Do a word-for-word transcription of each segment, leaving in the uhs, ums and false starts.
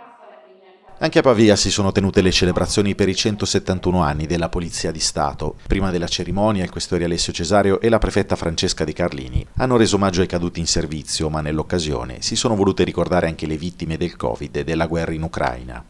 Anche a Pavia si sono tenute le celebrazioni per i centosettantuno anni della Polizia di Stato. Prima della cerimonia il questore Alessio Cesario e la prefetta Francesca Di Carlini hanno reso omaggio ai caduti in servizio, ma nell'occasione si sono volute ricordare anche le vittime del Covid e della guerra in Ucraina.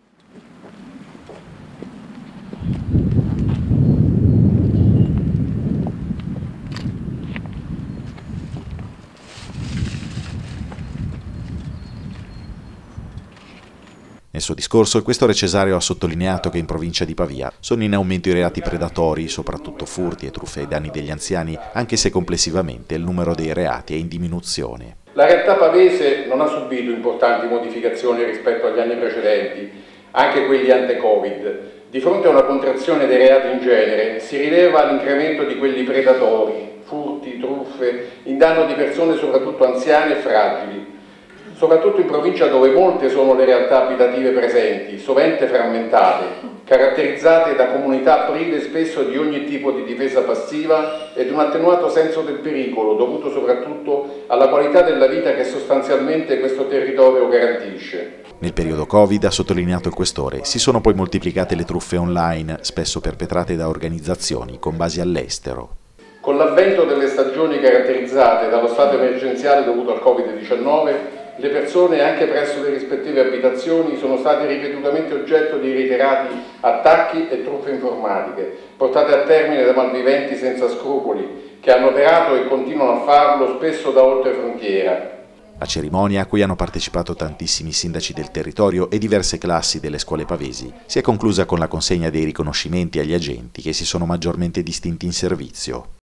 Nel suo discorso il questore Cesario ha sottolineato che in provincia di Pavia sono in aumento i reati predatori, soprattutto furti e truffe ai danni degli anziani, anche se complessivamente il numero dei reati è in diminuzione. La realtà pavese non ha subito importanti modificazioni rispetto agli anni precedenti, anche quelli ante-Covid. Di fronte a una contrazione dei reati in genere si rileva l'incremento di quelli predatori, furti, truffe, in danno di persone soprattutto anziane e fragili. Soprattutto in provincia dove molte sono le realtà abitative presenti, sovente frammentate, caratterizzate da comunità prive spesso di ogni tipo di difesa passiva ed un attenuato senso del pericolo, dovuto soprattutto alla qualità della vita che sostanzialmente questo territorio garantisce. Nel periodo Covid, ha sottolineato il questore, si sono poi moltiplicate le truffe online, spesso perpetrate da organizzazioni con basi all'estero. Con l'avvento delle stagioni caratterizzate dallo stato emergenziale dovuto al Covid diciannove, le persone anche presso le rispettive abitazioni sono state ripetutamente oggetto di reiterati attacchi e truffe informatiche, portate a termine da malviventi senza scrupoli, che hanno operato e continuano a farlo spesso da oltre frontiera. La cerimonia, a cui hanno partecipato tantissimi sindaci del territorio e diverse classi delle scuole pavesi, si è conclusa con la consegna dei riconoscimenti agli agenti che si sono maggiormente distinti in servizio.